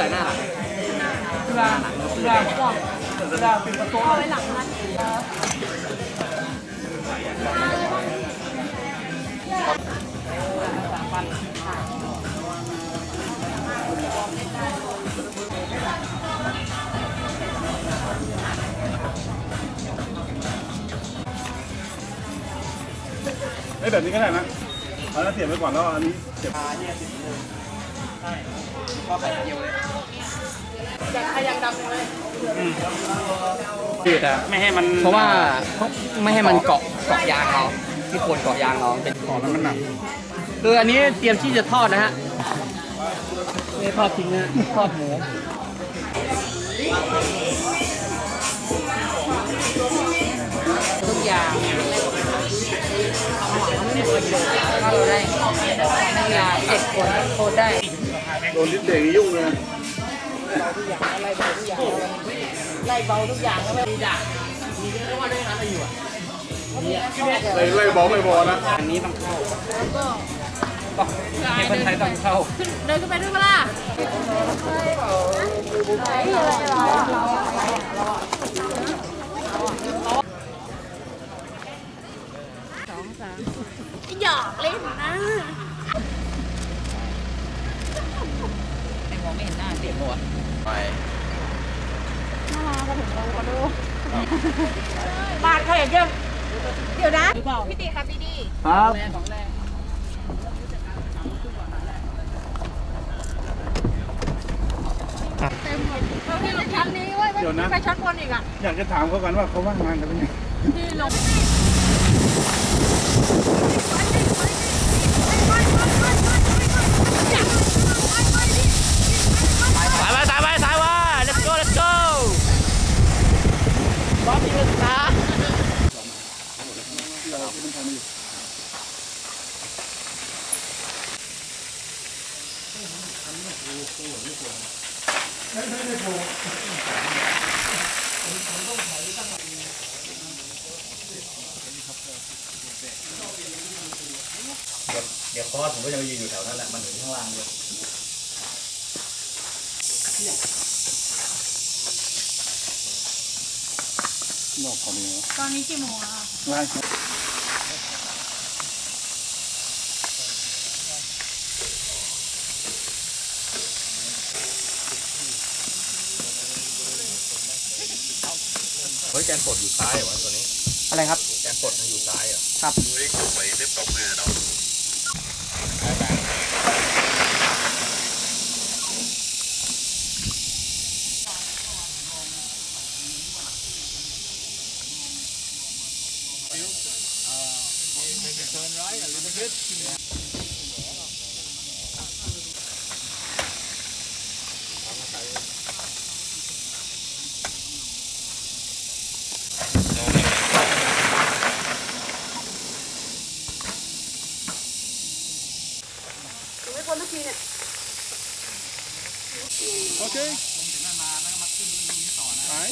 หน้าเป็นประตูเอาไว้หลังมันแบบนี้ก็ได้นะเอาแล้วเสียบไปก่อนแล้วอันนี้เสียบใช่ก็ไข่เจียวเลยจากขยันดำเลยจืดอะไม่ให้มันเพราะว่าไม่ให้มันเกาะยางเราที่โคนเกาะยางเราเป็นของมันหนักคืออันนี้เตรียมที่จะทอดนะฮะไม่ทอดทิ้งนะทอดหมูทุกอย่างถ้าเราได้นักกีฬา7 คนโค้ชได้โดนลิ้นเด็กยุ่งเลยไล่เบาทุกอย่างแล้วไม่ด่ามีเรื่องว่าได้อะไรอยู่อ่ะไล่บอลไม่บอลนะอันนี้ต้องเข้าให้คนไทยต้องเข้าเดินขึ้นไปด้วยมั้ยล่ะหยอกเล่นนะไอ้มองไม่เห็นหน้าเสียงหัวไปน่ารักก็ถึงเราก็ดูบ้านเขาอย่างเดียวเดี๋ยวนะพี่ตีครับพี่ดีครับเต็มหมดพี่ลงชั้นนี้เว้ยไปชั้นบนอีกอ่ะอยากจะถามเขากันว่าเขาว่างงานกันเป็นไงพี่ลงเดี๋ยวคอสผมก็จะยืนอยู่แถวนั้นแหละมันถึงข้างล่างเลยนอกพอดีนะตอนนี้กี่โมงแล้วไล่เฮ้ยแกนปลดอยู่ซ้ายเหรอตัวนี้อะไรครับแกนปลดอยู่ซ้ายเหรอครับไปเล็บตกเลยเนาะไม่พ้นทุกทีเนี่ยโอเคหาย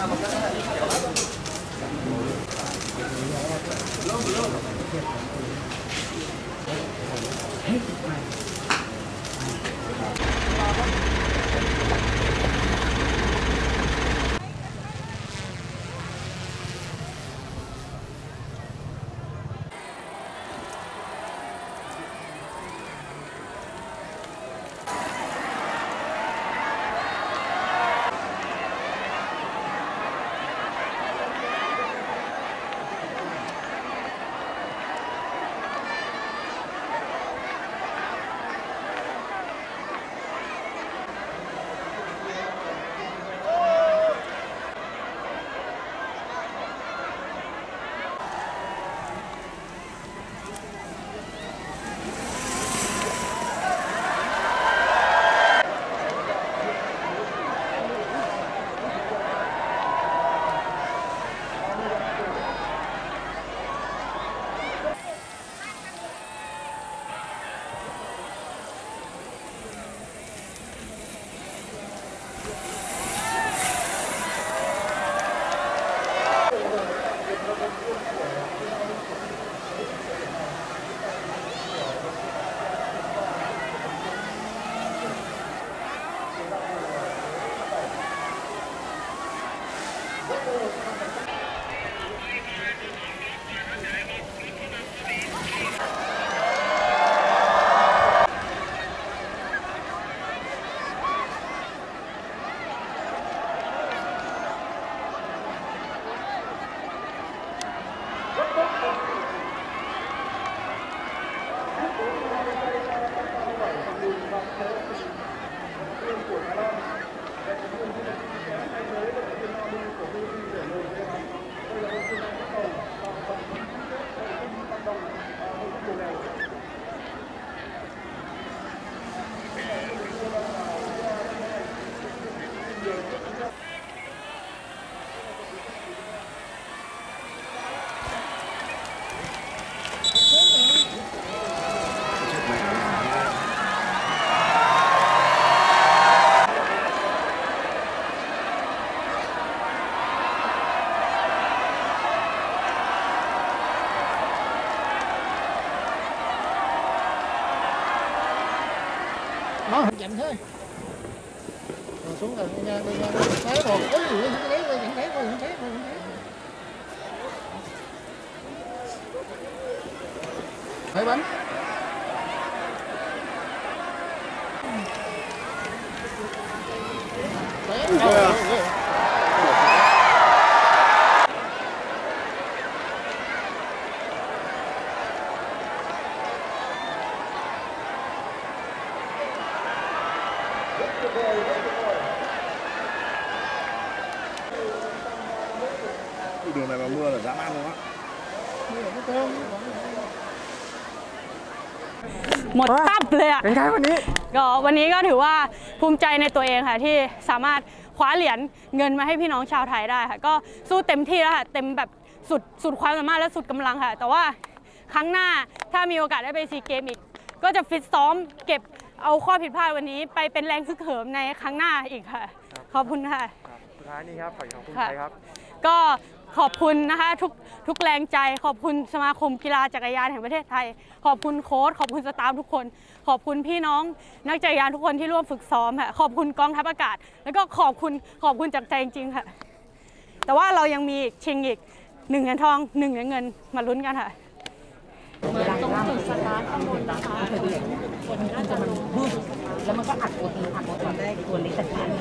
nó không chậm thôi rồi xuống rồi nha thấy rồi ôi thấy rồi nhận thấy rồi nhận thấy rồi thấy bánh đường này mà mưa là dã man luôn á. หมดตับเลยอ่ะเป็นไงวันนี้ก็วันนี้ก็ถือว่าภูมิใจในตัวเองค่ะที่สามารถคว้าเหรียญเงินมาให้พี่น้องชาวไทยได้ค่ะก็สู้เต็มที่แล้วค่ะเต็มแบบสุดความสามารถและสุดกำลังค่ะแต่ว่าครั้งหน้าถ้ามีโอกาสได้ไปซีเกมอีกก็จะฟิตซ้อมเก็บเอาข้อผิดพลาดวันนี้ไปเป็นแรงฮึกเหิมในครั้งหน้าอีกค่ะขอบคุณค่ะสุดท้ายนี้ครับขอบคุณใครครับก็ขอบคุณนะคะทุกแรงใจขอบคุณสมาคมกีฬาจักรยานแห่งประเทศไทยขอบคุณโค้ชขอบคุณสตาฟทุกคนขอบคุณพี่น้องนักจักรยานทุกคนที่ร่วมฝึกซ้อมค่ะขอบคุณกองทัพอากาศแล้วก็ขอบคุณจากใจจริงๆค่ะแต่ว่าเรายังมีชิงอีก1 เหรียญทอง1 เหรียญเงินมาลุ้นกันค่ะตรงจุดสตาร์ทข้างบนนะคะคนน่าจะลงแล้วมันก็อัดตัวนี้อัดตัวได้ตัวนี้จัดการ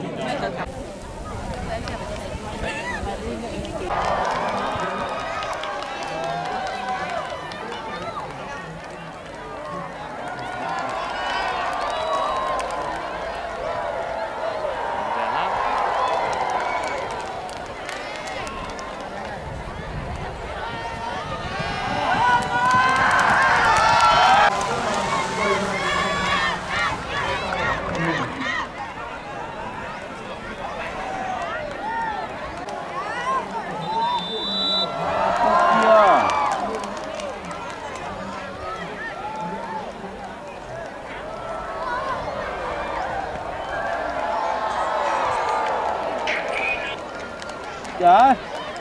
Dạ.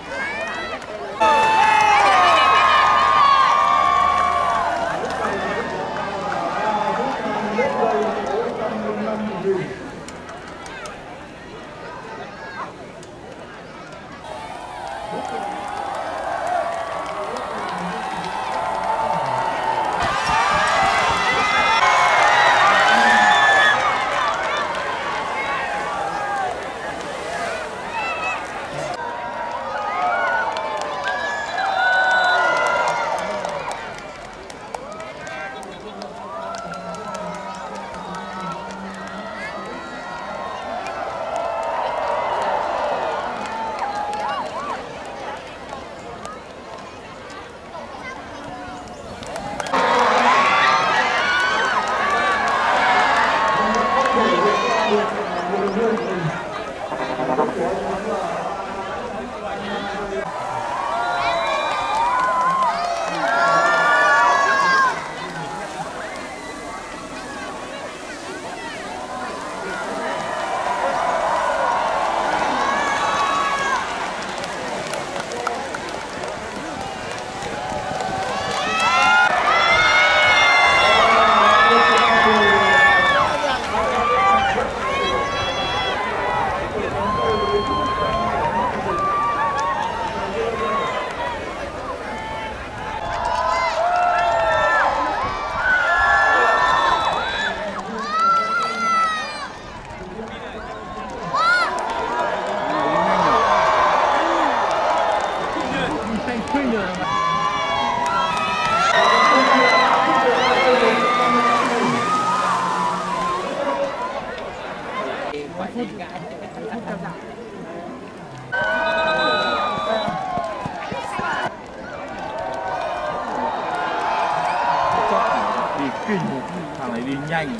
Đi kinh, thằng này đi nhanh.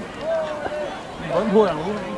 Vẫn thua thằng lúc này.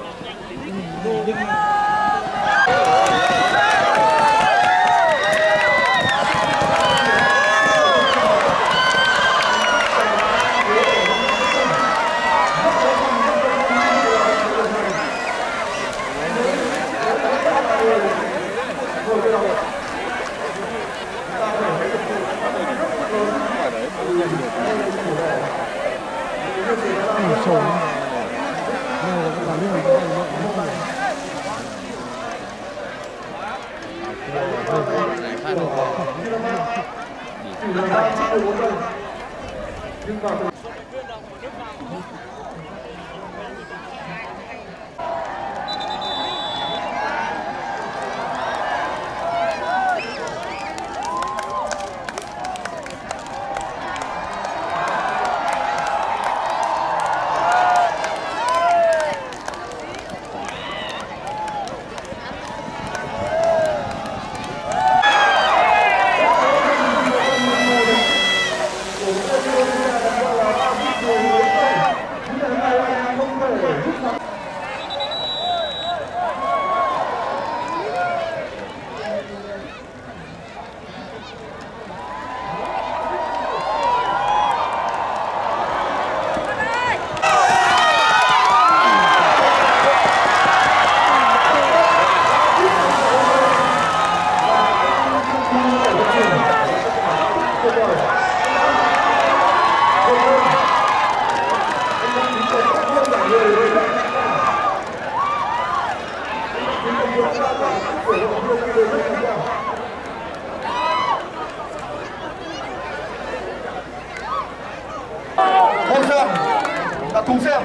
Hôn xem, đã cùng xem.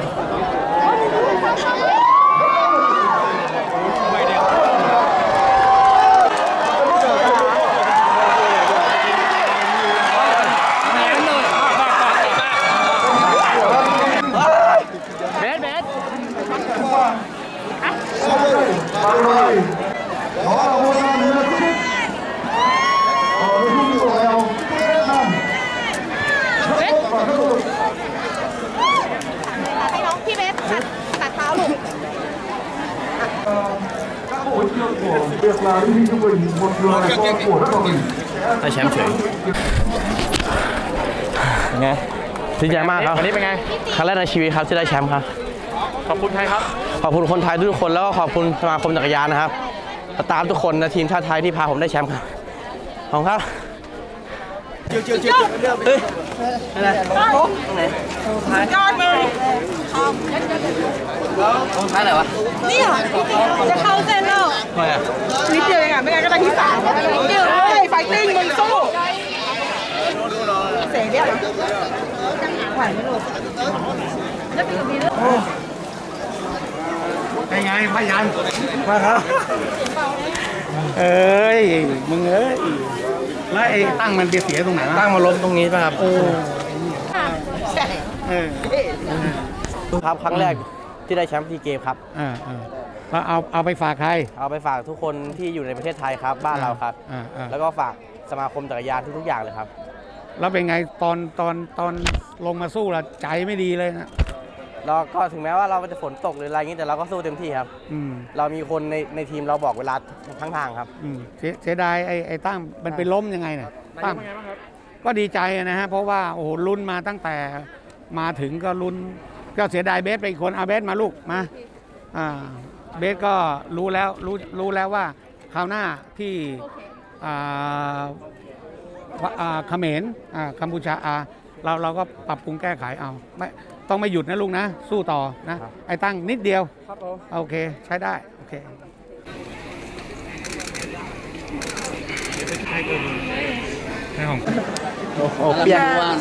Việc là đi trung bình một người con của đất hòa bình. Tay xem chuyện.ไงดีใจมากครับวันนี้เป็นไงครั้งแรกในชีวิตครับที่ได้แชมป์ครับขอบคุณใครครับขอบคุณคนไทยทุกคนแล้วก็ขอบคุณสมาคมจักรยานนะครับตามทุกคนนะทีมชาติไทยที่พาผมได้แชมป์ครับขอบคุณครับเฮ้ยอะไรตรงไหนยอดเลยท้ายไหนวะนี่เหรอจะเข้าเส้นแล้วทำไมอ่ะนิดเดียวเองอ่ะไม่งั้นก็ได้ที่3นิดเดียวเลยไฟติ้งมึงสู้เสียงเดียวไหวไหมลูกเป็นไงพยันมาครับเอ้ยมึงเอ้ยแล้วไอ้ตั้งมันเสียตรงไหนตั้งมาล้มตรงนี้ป่ะครับครับครั้งแรกที่ได้แชมป์ซีเกมครับก็เอาไปฝากใครเอาไปฝากทุกคนที่อยู่ในประเทศไทยครับบ้านเราครับแล้วก็ฝากสมาคมจักรยานทุกๆอย่างเลยครับแล้วเป็นไงตอนลงมาสู้ละใจไม่ดีเลยนะเราก็ถึงแม้ว่าเราจะฝนตกหรืออะไรอย่างนี้แต่เราก็สู้เต็มที่ครับเรามีคนในทีมเราบอกเวลาทั้งทางครับเสียดายไอ้ตั้งมันไปล้มยังไงเนี่ยตั้งก็ดีใจนะฮะเพราะว่าโอ้โหลุ้นมาตั้งแต่มาถึงก็ลุ้นก็เสียดายเบสไปอีกคนเอาเบสมาลูกมาเบสก็รู้แล้วว่าคราวหน้าที่เขมรกัมพูชาเราก็ปรับปรุงแก้ไขเอาไม่ต้องไม่หยุดนะลุงนะสู้ต่อนะไอ้ตั้งนิดเดียวโอเคใช้ได้โอเคในห้องโอ้เปลี่ยน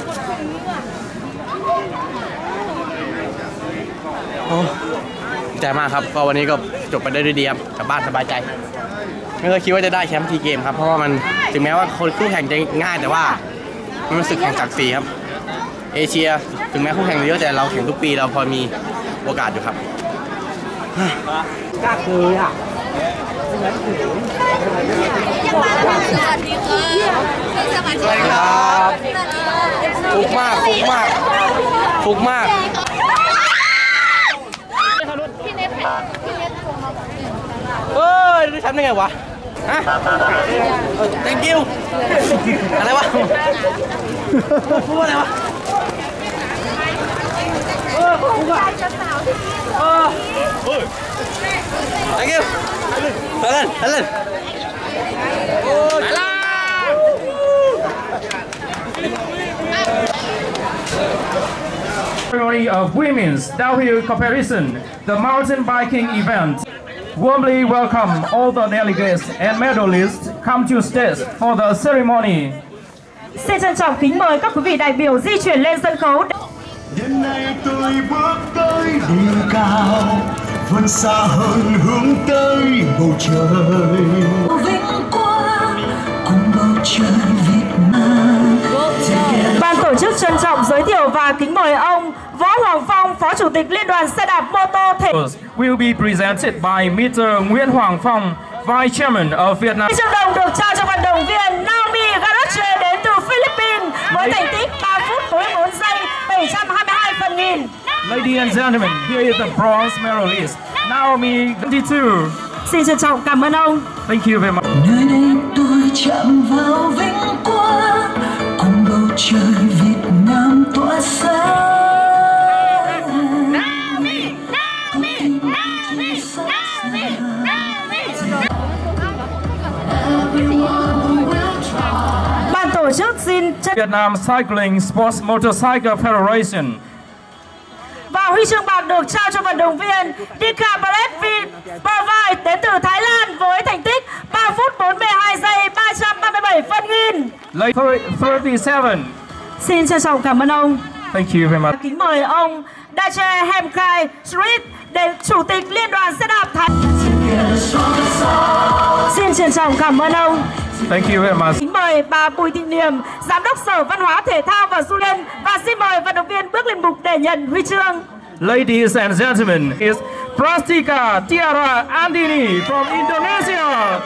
ใจมากครับก็วันนี้ก็จบไปได้ด้วยดีครับกลับบ้านสบายใจไม่เคยคิดว่าจะได้แชมป์ทีเกมครับเพราะว่ามันถึงแม้ว่าคนคู่แข่งจะง่ายแต่ว่ามันเป็นศึกแข่งศักดิ์ศรีครับเอเชียถึงแม้คู่แข่งเยอะแต่เราแข่งทุกปีเราพอมีโอกาสอยู่ครับกล้าคืออ่ะสวัสดีครับฟุกมากเฮ้ยได้แชมป์ได้ไงวะฮะ thank you อะไรวะพูดอะไรวะthank you เล่น of women's downhill comparison, the mountain biking event. Warmly welcome all the delegates and medalists come to stage for the ceremony. Xin trân trọng kính mời các quý vị đại biểu di chuyển lên sân khấu. Đêm nay tôi bước tới đỉnh cao, vươn xa hơn hướng tới bầu trời. Vinh quang cùng bầu trời Việt Nam. Ban tổ chức trân trọng giới thiệu và kính mời ông Võ Hoàng Phong, Phó Chủ tịch Liên đoàn xe đạp mô tô thể will be presented by Mr. Nguyễn Hoàng Phong, Vice Chairman of Vietnam. Huy chương đồng được trao cho vận động viên Naomi Garache đến từ Philippines với thành tích 3 phút 44 giây 722 phần nghìn. Ladies and gentlemen, here is the bronze medalist Naomi 22. Xin trân trọng cảm ơn ông. Thank you very much. Nơi đây tôi chạm vào vinh quang cùng bầu trời Việt Nam tỏa sáng. Ban tổ chức xin Vietnam Cycling Sports Motorcycle Federation. Và huy chương bạc được trao cho vận động viên Dika Baret Provide đến từ Thái Lan với thành tích 3 phút 42 giây 337 phân nghìn. 37. Xin trân trọng cảm ơn ông. Thank you very much. Kính mời ông Dache Hemkai Street, Chủ tịch Liên đoàn xe đạp Thái. Xin trân trọng cảm ơn ông. Thank you very much. Kính mời bà Bùi Thị Niềm, Giám đốc Sở Văn hóa Thể thao và Du lịch, và xin mời vận động viên bước lên bục để nhận huy chương. Ladies and gentlemen, is Prastika Tiara Andini from Indonesia.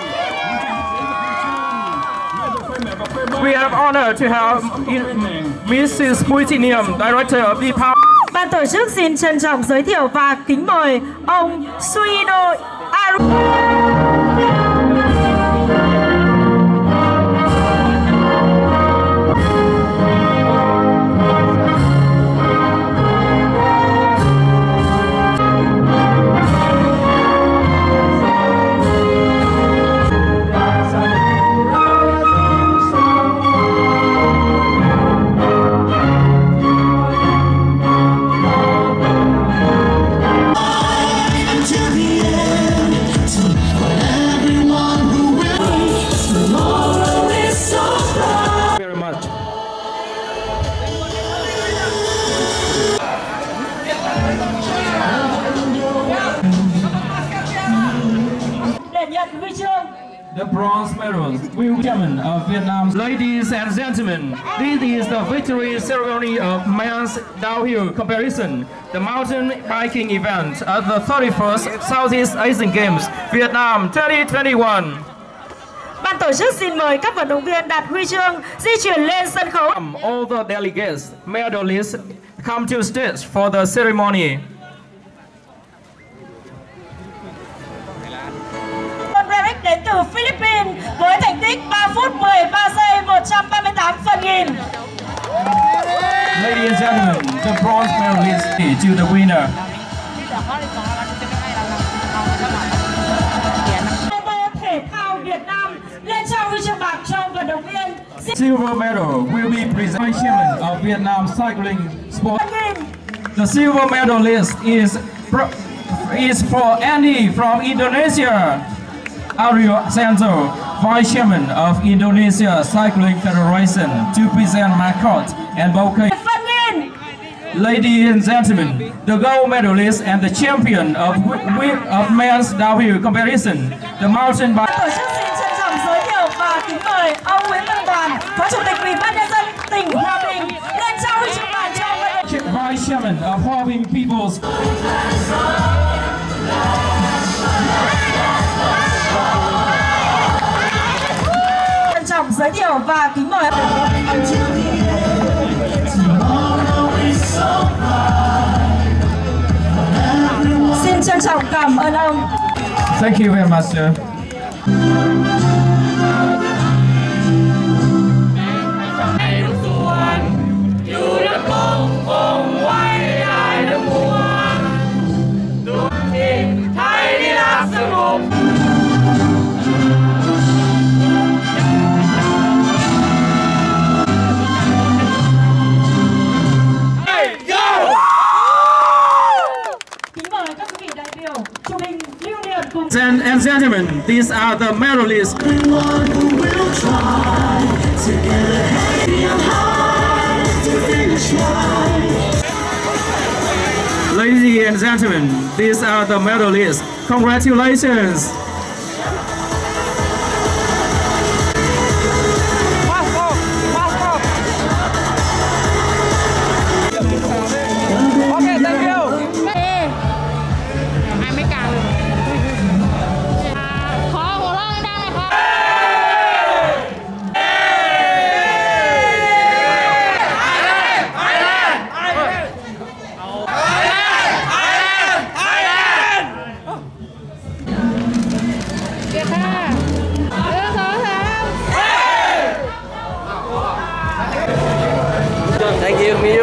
We have honor to have Mrs. Bùi Thị Niềm, Director of the Power. Ban tổ chức xin trân trọng giới thiệu và kính mời ông Suino Aru. the bronze medal will be chairman of Vietnam. Ladies and gentlemen, this is the victory ceremony of men's downhill comparison, the mountain biking event at the 31st Southeast Asian Games, Vietnam 2021. Ban tổ chức xin mời các vận động viên đạt huy chương di chuyển lên sân khấu. All the delegates, medalists come to stage for the ceremony. Eric đến từ Philippines với thành tích 3 phút 13 giây 138 phần nghìn. Ladies and gentlemen, the bronze medalist to the winner. Thể thao Việt Nam lên trao huy chương bạc cho vận động viên. Silver medal will be presented by chairman of Vietnam Cycling Sport. The silver medalist is for Andy from Indonesia. Aryo Santo, Vice Chairman of Indonesia Cycling Federation, to present mascot and bouquet. Ladies and gentlemen, the gold medalist and the champion of men's downhill comparison, the mountain bike. Tổ chức xin trân trọng giới thiệu và kính mời ông Nguyễn Văn Đoàn, Phó Chủ tịch Ủy ban Nhân dân tỉnh Hòa Bình lên trao huy chương bạc cho vận động viên. Vice Chairman of Hòa Bình People's. Trân trọng giới thiệu và kính mời. Xin trân trọng cảm ơn ông. Thank you very much, sir. And gentlemen, these are the medalists. Ladies and gentlemen, these are the medalists. Congratulations! Thank you, Miu.